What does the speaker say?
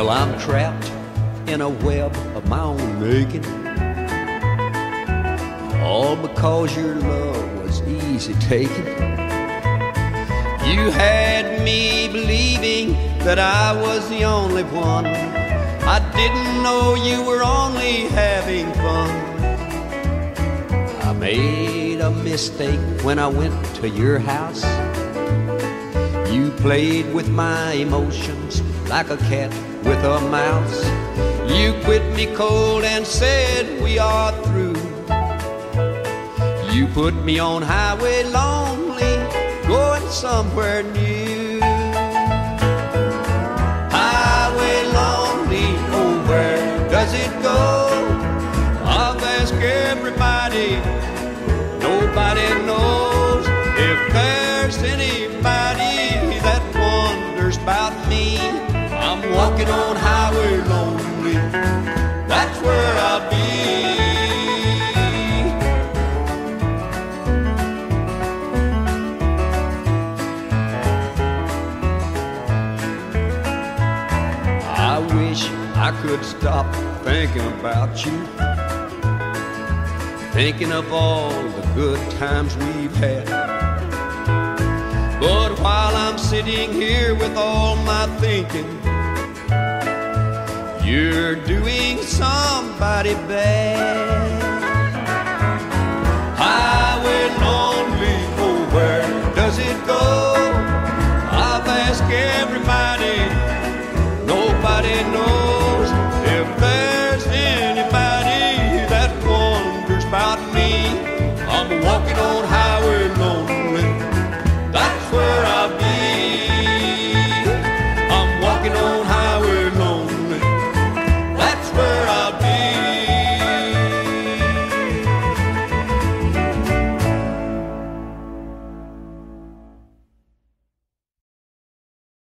Well, I'm trapped in a web of my own making, all because your love was easy taken. You had me believing that I was the only one. I didn't know you were only having fun. I made a mistake when I went to your house. You played with my emotions like a cat with a mouse. You quit me cold and said we are through. You put me on highway lonely, going somewhere new. Highway lonely, oh where does it go? I've asked everybody, nobody knows. If there's anybody that wonders about me, I'm walking on highway lonely, that's where I'll be. I wish I could stop thinking about you, thinking of all the good times we've had. But while I'm sitting here with all my thinking, you're doing somebody bad.